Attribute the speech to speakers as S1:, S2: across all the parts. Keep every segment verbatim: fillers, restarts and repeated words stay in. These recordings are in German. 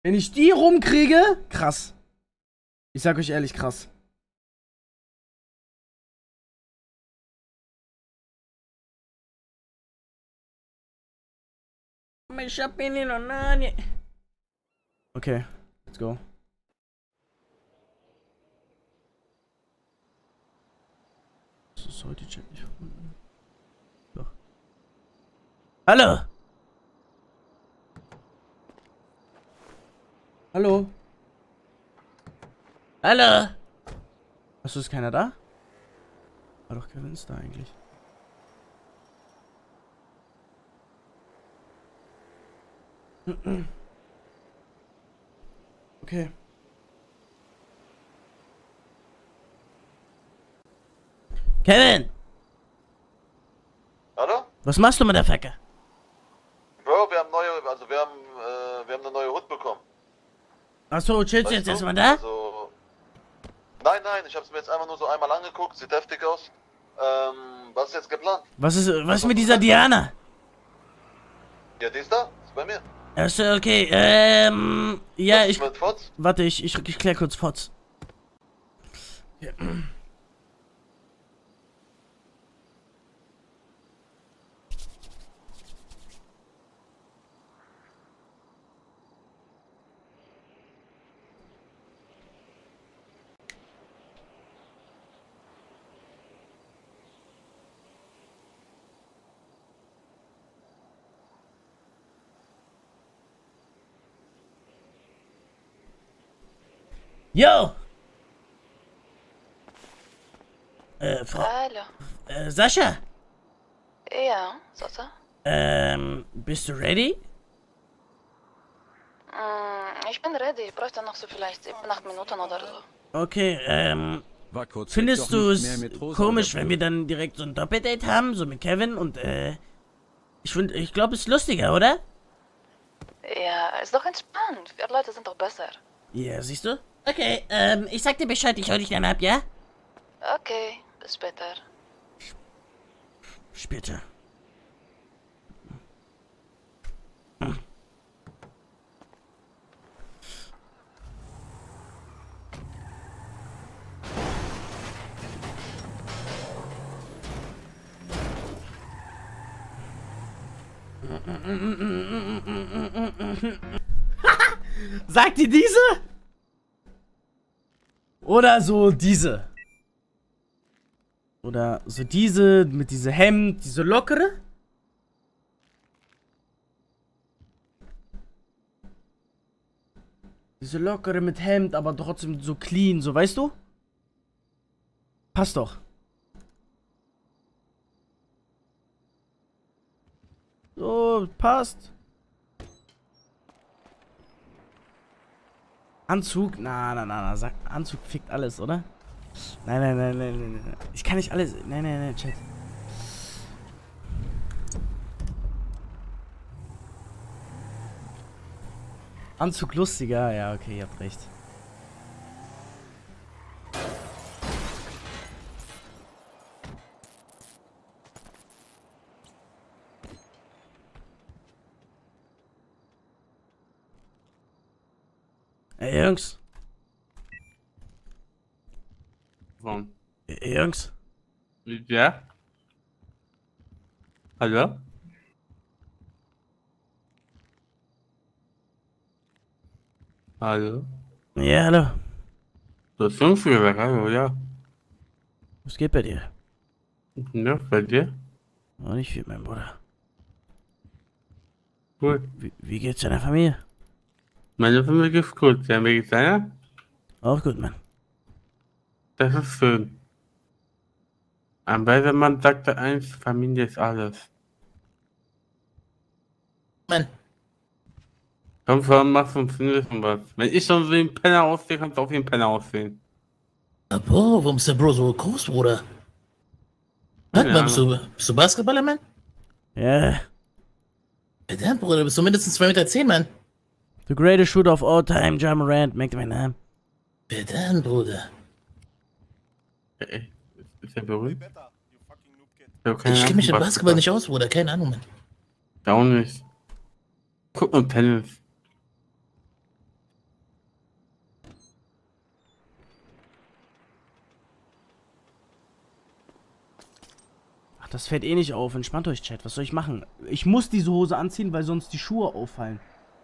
S1: Wenn ich die rumkriege, krass. Ich sag euch ehrlich, krass. Okay, let's go. So soll die Chat nicht verbunden. Doch. Hallo! Hallo? Hallo? Achso, ist keiner da? War doch Kevin ist da eigentlich. Okay. Kevin!
S2: Hallo?
S1: Was machst du mit der Facke?
S2: Bro, wir haben neue, also wir haben, äh, wir haben eine neue Hut bekommen.
S1: Achso, chillst du jetzt
S2: du?
S1: erstmal da?
S2: Also, nein, nein, ich hab's mir jetzt einfach nur so einmal angeguckt, sieht heftig aus. Ähm, was ist jetzt geplant?
S1: Was ist, was ist mit dieser Diana?
S2: Ja, die ist da, ist bei mir.
S1: Achso, okay, ähm, ja,
S2: was ist
S1: ich,
S2: mit Fotz?
S1: warte, ich, ich, ich klär kurz Fotz. Ja. Yo! Äh, Frau,
S3: Hallo.
S1: äh, Sascha?
S3: Ja, Sasa?
S1: Ähm, bist du ready?
S3: Mm, ich bin ready. Ich bräuchte noch so vielleicht sieben, acht Minuten oder so.
S1: Okay, ähm, findest du es komisch, wenn wir dann direkt so ein Doppeldate haben, so mit Kevin und, äh, ich finde, ich glaube, es ist lustiger, oder?
S3: Ja, ist doch entspannt. Wir Leute sind doch besser.
S1: Ja, siehst du? Okay, ähm, ich sag dir Bescheid, ich hol dich dann ab, ja?
S3: Okay, bis später.
S1: Später. Hm. Sagt ihr diese? Oder so diese? Oder so diese mit diese Hemd, diese lockere? Diese lockere mit Hemd, aber trotzdem so clean, so weißt du? Passt doch. So, passt. Anzug? Na, na, na, na, sag, Anzug fickt alles, oder? Nein, nein, nein, nein, nein, nein. Ich kann nicht alles. Nein, nein, nein, Chat. Anzug lustiger? Ja, okay, ihr habt recht. Ey, Jungs.
S4: Warum?
S1: Ey, Jungs.
S4: Ja? Hallo? Hallo?
S1: Ja, hallo.
S4: Du hast Jungs gesagt, hallo, ja.
S1: Was geht bei dir?
S4: Ja, bei dir?
S1: Oh, nicht viel, mein Bruder.
S4: Gut.
S1: Wie, wie geht's deiner Familie?
S4: Meine Familie geht's gut. Ja, mir geht's deiner?
S1: Auch gut, Mann.
S4: Das ist schön. Ein weiser Mann sagte eins, Familie ist alles.
S5: Mann.
S4: Komm schon, machst uns ein was. Wenn ich schon wie ein Penner aussehe, kannst du auch wie ein Penner aussehen.
S5: Na, Bro, warum ist der Bro so groß, Bruder? Warte mal, bist du, bist du Basketballer, Mann?
S1: Ja.
S5: Verdammt, Bruder, du bist so mindestens zwei Meter zehn, Mann.
S1: The greatest shooter of all time, Ja Morant, merkt mein Name.
S5: Verdammt, Bruder.
S4: Ey, ist der berühmt?
S5: Ich kenne mich im Basketball nicht aus, Bruder, keine Ahnung, Mann.
S4: Auch nicht. Guck mal, Tennis.
S1: Das fällt eh nicht auf. Entspannt euch, Chat. Was soll ich machen? Ich muss diese Hose anziehen, weil sonst die Schuhe auffallen.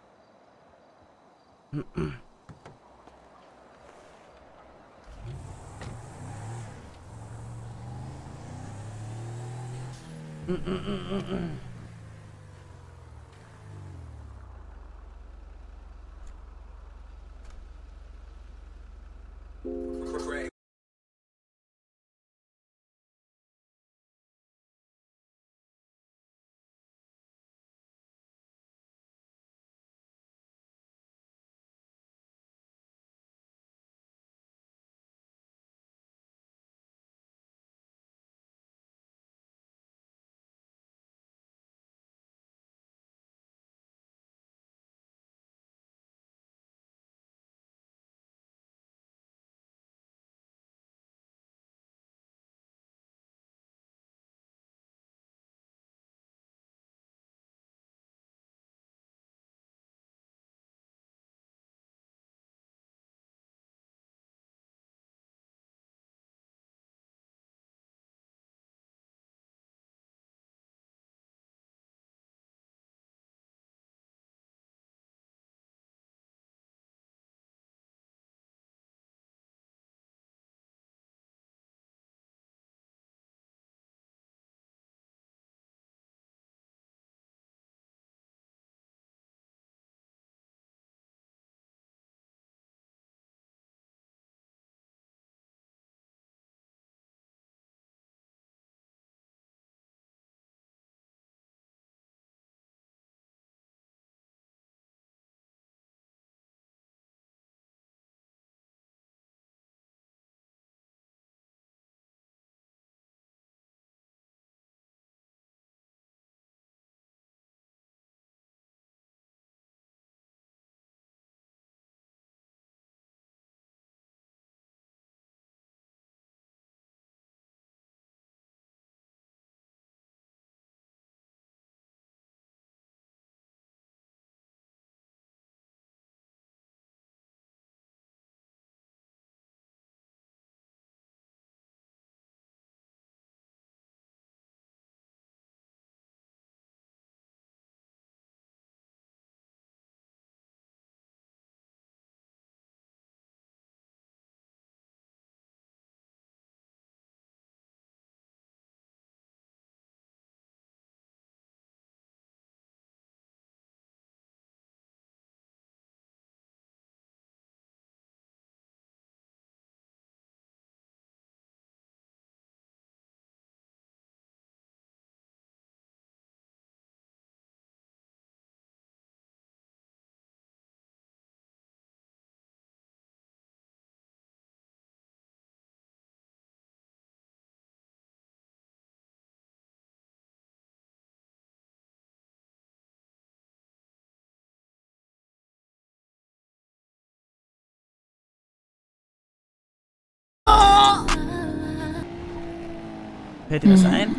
S1: Fällt dir das ein?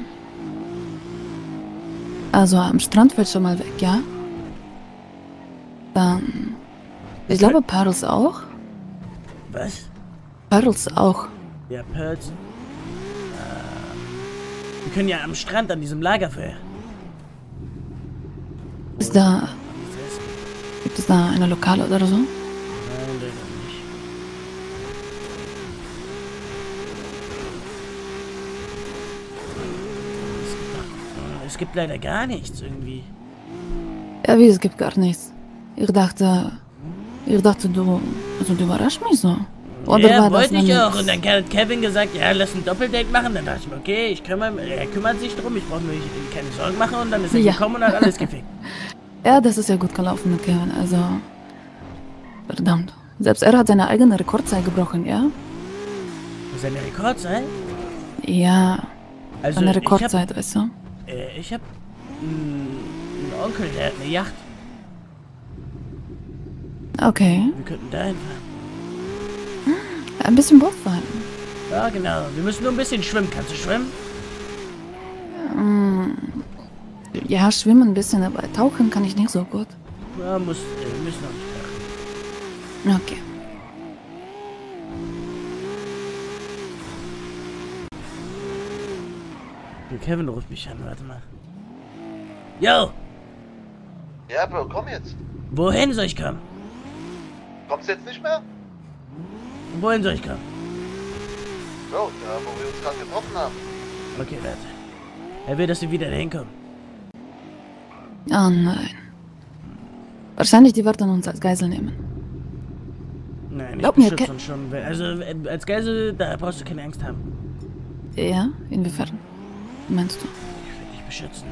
S3: Also am Strand fällt schon mal weg, ja? Dann... Ich glaube Pearls auch.
S1: Was?
S3: Pearls auch.
S1: Ja, Pearls. Äh, wir können ja am Strand an diesem Lagerfeuer.
S3: Ist da... Gibt es da eine Lokale oder so?
S1: Nein, leider nicht. Es gibt leider gar nichts irgendwie.
S3: Ja, wie, es gibt gar nichts. Ich dachte... Ich dachte, du... Also, du überraschst mich so. Oder
S1: ja,
S3: war
S1: wollte
S3: das
S1: ich
S3: noch
S1: auch. Und dann hat Kevin gesagt, ja, lass ein Doppeldate machen. Dann dachte ich mir, okay, ich kümmere, er kümmert sich drum. Ich brauche mir keine Sorgen machen. Und dann ist er
S3: Ja.
S1: gekommen und hat alles gefickt.
S3: Ja, das ist ja gut gelaufen mit Kevin, also... Verdammt. Selbst er hat seine eigene Rekordzeit gebrochen, ja?
S1: Das ist eine Rekordzeit?
S3: Ja,
S1: Also,
S3: eine
S1: ich hab,
S3: Rekordzeit, weißt du?
S1: äh, ich hab einen Onkel, der hat eine Yacht.
S3: Okay.
S1: Wir könnten da hinfahren.
S3: Ein bisschen Boot fahren.
S1: Ja, genau. Wir müssen nur ein bisschen schwimmen. Kannst du schwimmen?
S3: Mm, Ja, schwimmen ein bisschen, aber tauchen kann ich nicht so gut.
S1: Ja, muss, äh, wir müssen noch nicht tauchen.
S3: Okay.
S1: Wir Kevin ruft mich an, warte mal. Yo!
S2: Ja, Bro, komm jetzt.
S1: Wohin soll ich kommen?
S2: Kommst du jetzt nicht mehr?
S1: Wohin soll ich kommen?
S2: Bro, da wo wir uns gerade getroffen haben.
S1: Okay, warte. Er will, dass wir wieder dahin kommen.
S3: Oh nein. Wahrscheinlich die werden uns als Geisel nehmen.
S1: Nein, ich
S3: Glaub mir,
S1: beschütze
S3: Ke-
S1: uns schon. Also, äh, als Geisel, da brauchst du keine Angst haben.
S3: Ja? Inwiefern? Meinst du?
S1: Ich will dich beschützen.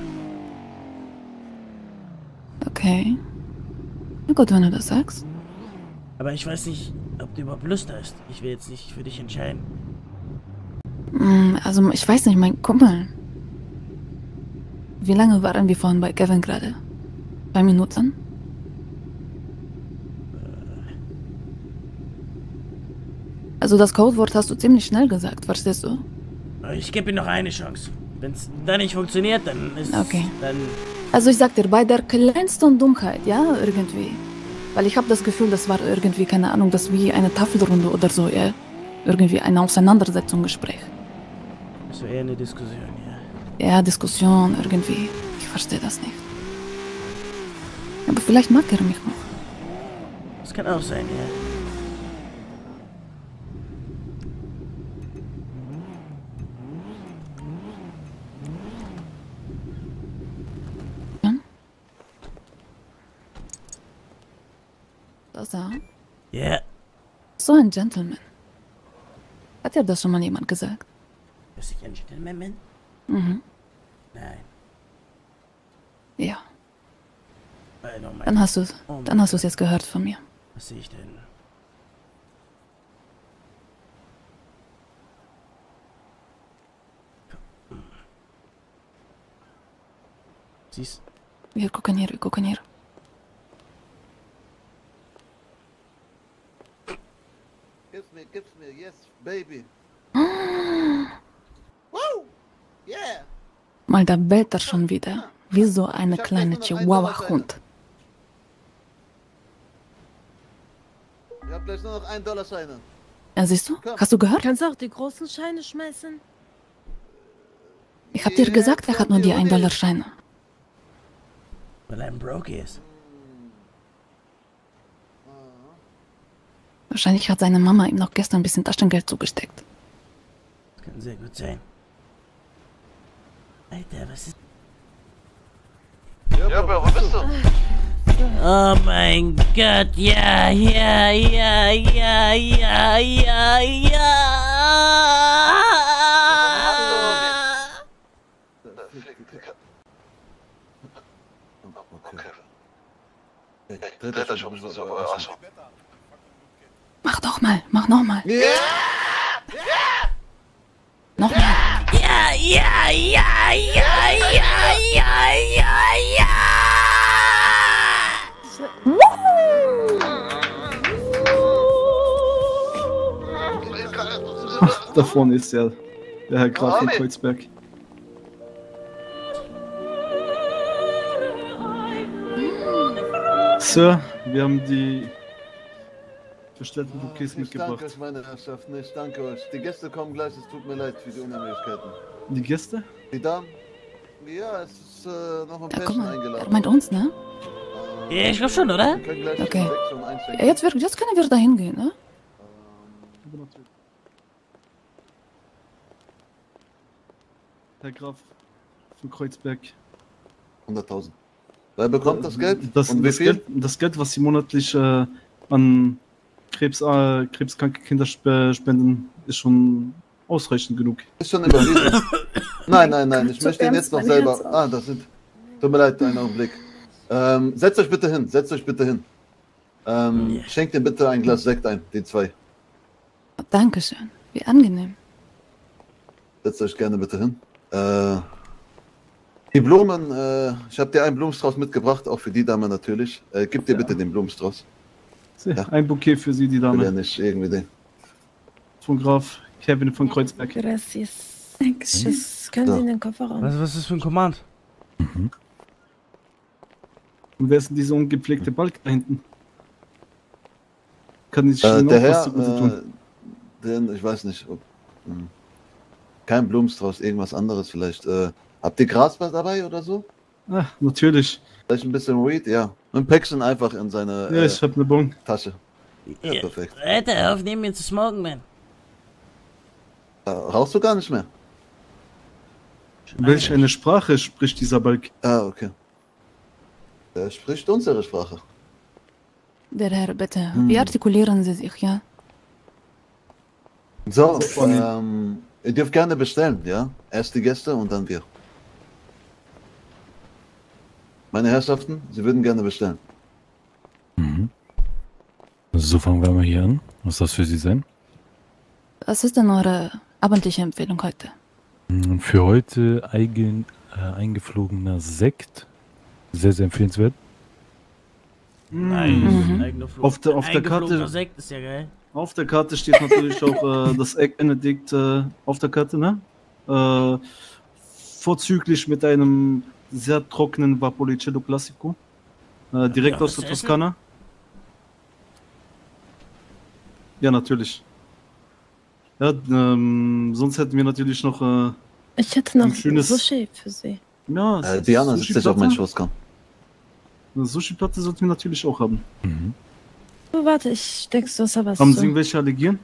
S3: Okay. Na gut, wenn du das sagst.
S1: Aber ich weiß nicht, ob du überhaupt Lust hast. Ich will jetzt nicht für dich entscheiden.
S3: Hm, also, ich weiß nicht, mein Kumpel. Wie lange waren wir vorhin bei Kevin gerade? Zwei Minuten? Also das Codewort hast du ziemlich schnell gesagt, verstehst du?
S1: Ich gebe ihm noch eine Chance. Wenn es dann nicht funktioniert, dann ist
S3: Okay.
S1: dann
S3: Also ich sag dir, bei der kleinsten Dummheit, ja, irgendwie. Weil ich habe das Gefühl, das war irgendwie, keine Ahnung, das wie eine Tafelrunde oder so, ja. Irgendwie eine Auseinandersetzung, Gespräch.
S1: ist so eher eine Diskussion, ja.
S3: Ja, Diskussion, irgendwie. Ich verstehe das nicht. Aber vielleicht mag er mich noch.
S1: Das kann auch sein, ja.
S3: Das da?
S1: Ja.
S3: So ein Gentleman. Hat dir das schon mal jemand gesagt?
S1: Dass ich ein Gentleman bin?
S3: Mhm.
S1: Nein.
S3: Ja.
S1: I don't mind.
S3: Dann hast du es.
S1: Oh mein
S3: Dann hast du es
S1: Gott.
S3: jetzt gehört von mir.
S1: Was sehe ich denn? Siehst
S3: Wir gucken hier, wir gucken hier.
S2: Gib's mir, gib's mir, yes, baby. Woo! Yeah!
S3: Mal, da bellt er schon wieder. Wie so eine
S2: Ich hab
S3: kleine
S2: gleich nur noch einen
S3: Chihuahua-Hund.
S2: Ihr habt gleich nur noch einen Dollar Scheine.
S3: Ja, siehst du? Hast du gehört?
S6: Kannst du auch die großen Scheine schmeißen?
S3: Ich hab dir gesagt, er hat nur die ein Dollar Scheine.
S1: weil er ein Broke ist.
S3: Wahrscheinlich hat seine Mama ihm noch gestern ein bisschen Taschengeld zugesteckt.
S1: Das kann sehr gut sein. Alter, was ist...
S2: Ja, Bro, wo bist du?
S1: Oh mein Gott, ja, ja, ja, ja, ja, ja, ja.
S2: Okay. Dreht euch um, ich muss auf euer Arsch.
S3: Mach doch mal, mach noch mal.
S2: Ja!
S3: Noch mal.
S1: Ja, ja, ja, ja, ja, ja, ja, ja.
S7: Ach, da vorne ist der, der Herr Graf von
S2: Armin.
S7: Kreuzberg. Sir, wir haben die bestellten Bouquets
S2: Ich danke
S7: mitgebracht.
S2: euch, meine Herrschaften, ich danke euch. Die Gäste kommen gleich, es tut mir leid für die Unannehmlichkeiten.
S7: Die Gäste?
S2: Die Damen? Ja, es ist äh, noch ein
S3: Ja, guck
S2: Pärchen
S3: mal, er
S2: eingeladen.
S3: meint uns, ne?
S1: Ja, ich glaub schon, oder?
S2: Wir können gleich
S3: Okay.
S2: sechs und einschenken.
S3: Ja, jetzt, wir- jetzt können wir da hingehen, ne?
S7: Aber natürlich. Herr Graf von Kreuzberg.
S2: hunderttausend. Wer bekommt das Geld?
S7: Das,
S2: und wie
S7: das,
S2: viel?
S7: Geld, das Geld, was Sie monatlich äh, an Krebs, äh, krebskranke Kinder spe spenden, ist schon ausreichend genug.
S2: Ist schon überwiesen. Nein, nein, nein, ich
S3: So
S2: möchte ihn
S3: ernst
S2: jetzt noch
S3: mein
S2: selber.
S3: Herz auf.
S2: Ah, das sind. Tut mir leid, einen Augenblick. Ähm, setzt euch bitte hin, setzt euch bitte hin. Ähm,
S1: Ja.
S2: Schenkt ihm bitte ein Glas Sekt ein, die zwei.
S3: Oh, Dankeschön. Wie angenehm.
S2: Setzt euch gerne bitte hin. Äh, die Blumen, äh, ich habe dir einen Blumenstrauß mitgebracht, auch für die Dame natürlich. Äh, gib dir
S7: Ja.
S2: bitte den Blumenstrauß.
S7: Ja. Ein Bouquet für Sie, die
S2: Ich will ja
S7: Dame.
S2: nicht irgendwie den.
S7: Von Graf Kevin von Kreuzberg.
S6: Gracias.
S3: Dankeschön.
S6: Das können
S2: So.
S6: Sie in den Kofferraum.
S1: Was, was ist das für ein Command?
S7: Und wer ist denn dieser ungepflegte Balk da hinten? Kann ich
S2: Äh,
S7: Ihnen
S2: der
S7: auch was
S2: Herr,
S7: zu Gute tun?
S2: äh, den, ich weiß nicht, ob. Hm. kein Blumenstrauß, irgendwas anderes vielleicht. Äh, habt ihr Gras dabei oder so?
S7: Ah, natürlich.
S2: Vielleicht ein bisschen Weed, ja. Und Päckchen einfach in seine
S7: Ja,
S2: äh,
S7: ich hab eine Bon.
S2: Tasche. Ja,
S1: Ja,
S2: perfekt.
S1: Alter, auf, nehmen wir zu smoken, man.
S2: Äh, rauchst du gar nicht mehr?
S7: Welch eine Sprache spricht dieser Balk?
S2: Ah, okay. Er spricht unsere Sprache.
S3: Der Herr, bitte,
S2: Hm.
S3: wie artikulieren Sie sich, ja?
S2: So, ähm, ihr dürft gerne bestellen, ja? Erst die Gäste und dann wir. Meine Herrschaften, Sie würden gerne bestellen.
S8: Mhm. So fangen wir mal hier an. Was soll das für Sie sein?
S3: Was ist denn eure abendliche Empfehlung heute?
S8: Mm, Für heute eigen, äh, eingeflogener Sekt. Sehr, sehr empfehlenswert.
S1: Nice.
S3: Mhm.
S1: Eigener Flug.
S7: Auf der- auf der
S1: Eingeflogener
S7: Karte-
S1: Sekt ist ja geil.
S7: Auf der Karte steht natürlich auch äh, das Egg Benedict äh, auf der Karte, ne? Äh, vorzüglich mit einem sehr trockenen Vapolichello Classico. Äh, direkt
S1: Ja,
S7: aus der
S1: was essen?
S7: Toskana. Ja, natürlich. Ja, ähm, sonst hätten wir natürlich noch äh,
S6: Ich hätte noch
S7: Ein schönes-
S6: Sushi für Sie.
S7: ja,
S2: Äh, Diana, setz dich auf meinen Schoß, komm.
S7: Eine Sushi-Platte sollten wir natürlich auch haben.
S8: Mhm.
S6: Oh, warte, ich steck's das aber
S7: Haben
S6: so.
S7: Sie irgendwelche Allergien?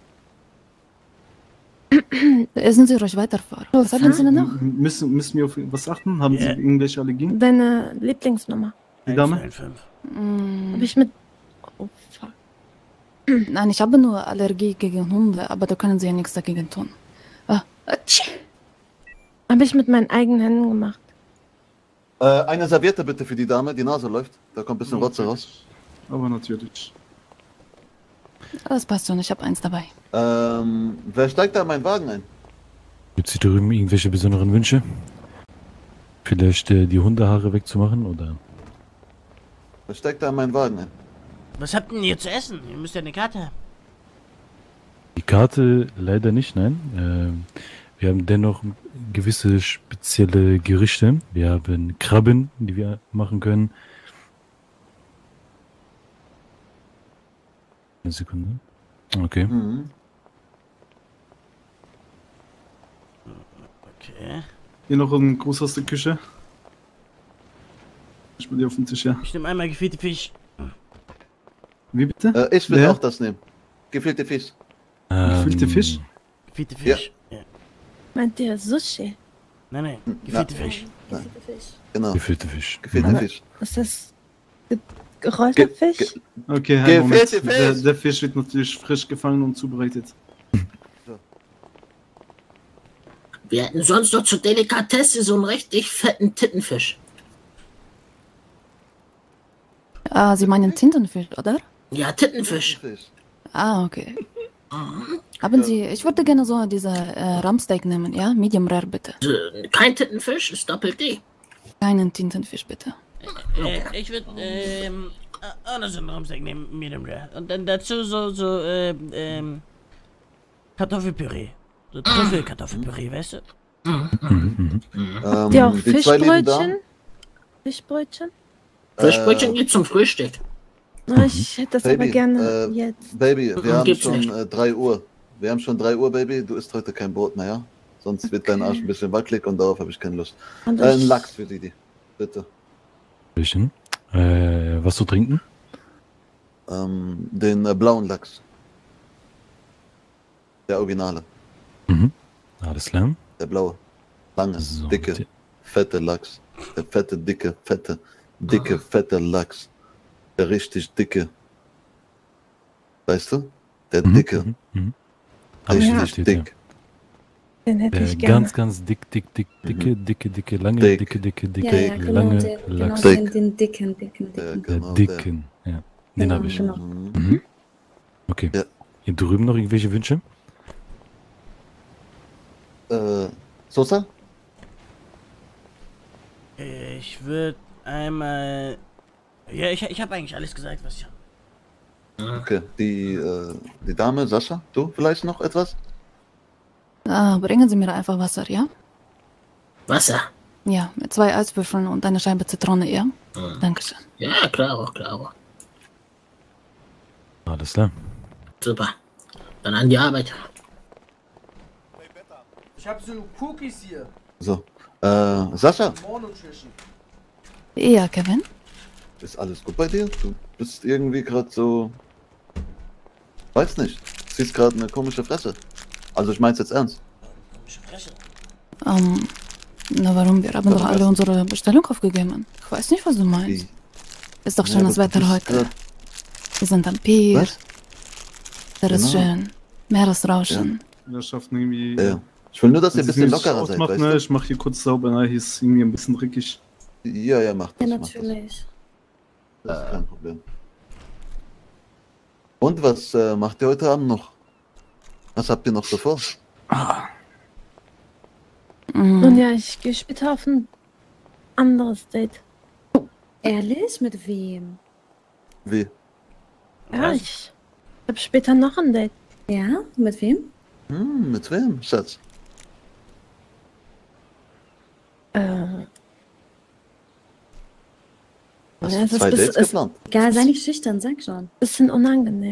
S3: Essen Sie ruhig weiter vor. Was haben Sie denn noch?
S7: M- Müssen, müssen wir auf was achten? Haben Sie
S1: Ja.
S7: irgendwelche Allergien?
S6: Deine Lieblingsnummer.
S7: Die Dame?
S1: eins zwei fünf.
S3: Mm,
S6: Hab ich mit. Oh, fuck.
S3: Nein, ich habe nur Allergie gegen Hunde, aber da können Sie ja nichts dagegen tun. Ah, atsch.
S6: Hab ich mit meinen eigenen Händen gemacht.
S2: Äh, eine Serviette bitte für die Dame, die Nase läuft. Da kommt ein bisschen Rotze raus.
S7: Aber natürlich.
S3: Das passt schon, ich habe eins dabei.
S2: Ähm, wer steigt da in meinen Wagen ein?
S8: Gibt es hier drüben irgendwelche besonderen Wünsche? Vielleicht äh, die Hundehaare wegzumachen oder?
S2: Wer steigt da in meinen Wagen ein?
S1: Was habt ihr denn hier zu essen? Ihr müsst ja eine Karte haben.
S8: Die Karte leider nicht, nein. Ähm, wir haben dennoch gewisse spezielle Gerichte. Wir haben Krabben, die wir machen können. Eine Sekunde. Okay.
S2: Mhm.
S1: Okay.
S7: Hier noch ein Gruß aus der Küche. Ich bin hier auf dem Tisch, ja.
S1: Ich nehme einmal gefüllte Fisch.
S7: Wie bitte?
S2: Äh, ich will
S7: Wer?
S2: auch das nehmen. Gefüllte Fisch.
S7: Gefüllte
S8: Ähm,
S7: Fisch?
S1: Gefüllte Fisch. Ja.
S6: Meint ihr Sushi?
S1: Nein, nein. Gefüllte Fisch.
S2: Genau.
S8: Gefüllte Fisch.
S2: Gefüllte
S8: Mhm.
S2: Fisch.
S6: Ist das ge gerollter
S2: Ge-
S6: Fisch?
S2: ge-
S7: Okay,
S2: Gefüllte
S7: ein Moment.
S2: Fisch.
S7: Der, der Fisch wird natürlich frisch gefangen und zubereitet.
S5: Wir hätten sonst noch zur Delikatesse so einen richtig fetten Tittenfisch.
S3: Ah, Sie meinen Tintenfisch, oder?
S5: Ja, Tittenfisch.
S2: Fisch.
S3: Ah, okay. Haben Sie, ich würde gerne so diese äh, Rumpsteak nehmen, ja? Medium rare bitte.
S5: Äh, Kein Tittenfisch, ist Doppel-D.
S3: Keinen Tintenfisch bitte.
S1: Äh, ich würde, ähm, äh, auch noch so einen Rumsteak nehmen, Medium Rare. Und dann dazu so, so, ähm, ähm, Kartoffelpüree. So Trüffelkartoffelpüree, weißt du?
S8: Mhm, mhm.
S2: Ähm,
S6: Die auch
S2: die zwei lieben
S6: Fischbrötchen?
S2: Damen.
S6: Fischbrötchen?
S5: Fischbrötchen geht zum Frühstück.
S6: Oh, ich hätte das aber
S2: Baby,
S6: gerne
S2: äh,
S6: jetzt.
S2: Baby, wir
S5: Mhm,
S2: haben
S5: gibt's
S2: schon
S5: nicht.
S2: äh, drei Uhr. Wir haben schon drei Uhr, Baby. Du isst heute kein Brot mehr, ja? Sonst wird dein Arsch ein bisschen wackelig und darauf habe ich keine Lust.
S6: Und
S2: Äh, ein
S6: ich-
S2: Lachs für Didi. Bitte.
S8: Bisschen. Äh, was zu trinken?
S2: Ähm, den äh, blauen Lachs. Der Originale.
S8: Mhm. Alles klar.
S2: Der blaue. Lange,
S8: So,
S2: dicke,
S8: die-
S2: fette Lachs. Der fette, dicke, fette, dicke, fette Lachs. Der richtig dicke. Weißt du? Der
S8: Mhm,
S2: dicke.
S8: mhm, mhm. Alles
S2: Richtig
S8: klar, steht hier.
S2: dick.
S6: Den hätte
S8: Äh,
S6: ich gerne.
S8: ganz, ganz dick, dick, dick, dicke, dicke, dicke, lange,
S2: Dick.
S8: dicke, dicke, dicke,
S2: Ja, ja,
S9: genau,
S8: lange
S9: der- genau
S8: Lachs.
S9: den, den dicken, dicken,
S2: Der,
S9: dicken.
S8: Der
S2: genau, der.
S8: dicken, ja. Den
S9: Genau,
S8: habe ich.
S9: genau.
S2: Mhm.
S8: Mhm. Okay.
S2: Ja.
S8: Hier drüben noch irgendwelche Wünsche?
S2: Äh, Sosa?
S1: Äh, Ich würde einmal, ja, ich, ich habe eigentlich alles gesagt, was ich habe.
S2: Okay. Die, äh, die Dame, Sascha, du vielleicht noch etwas?
S3: Ah, bringen Sie mir einfach Wasser, ja?
S5: Wasser.
S3: Ja, mit zwei Eiswürfeln und eine Scheibe Zitrone, ja?
S5: Mhm.
S3: Dankeschön.
S5: Ja, klar, klar.
S8: Alles klar.
S5: Super. Dann an die Arbeit.
S9: Ich habe so Cookies hier.
S2: So. Äh, Sascha,
S9: More Nutrition.
S3: Ja, Kevin?
S2: ist alles gut bei dir? Du bist irgendwie gerade so... Weiß nicht. Du siehst gerade eine komische Fresse. Also ich mein's jetzt ernst.
S1: Komische Fresse.
S3: Ähm, na warum? Wir haben
S2: Warum
S3: doch alle
S2: das?
S3: unsere Bestellung aufgegeben. Ich weiß nicht, was du meinst.
S2: Wie?
S3: Ist doch
S2: Ja,
S3: schönes
S2: aber du
S3: Wetter
S2: bist
S3: heute.
S2: grad-
S3: Wir sind am Pier.
S2: Was?
S3: Der ist
S2: Genau.
S3: schön. Meeresrauschen.
S7: Wir schaffen irgendwie.
S2: Ja. Ich will nur, dass ihr ein
S7: Wenn sie
S2: bisschen
S7: nicht
S2: lockerer seid,
S7: ausmachen,
S2: weißt
S7: ne?
S2: du?
S7: Ich mach hier kurz sauber, ne? Hier ist irgendwie ein bisschen dreckig.
S2: Ja, ja, macht
S6: Ja,
S2: das, macht das.
S6: natürlich.
S2: Das ist kein Problem. Und was äh, macht ihr heute Abend noch? Was habt ihr noch so vor?
S3: Mhm.
S6: Nun ja, ich gehe später auf ein anderes Date.
S10: Ehrlich? Mit wem?
S2: Wie?
S6: Ja, ich habe später noch ein Date.
S10: Ja? Mit wem?
S2: Hm, mit wem, Schatz?
S6: Äh,
S2: Hast
S6: Ja,
S2: du
S6: es ist
S2: zwei
S6: bis-
S2: Dates
S6: es-
S2: geplant?
S10: Egal, sei nicht schüchtern, sag schon.
S6: bisschen unangenehm.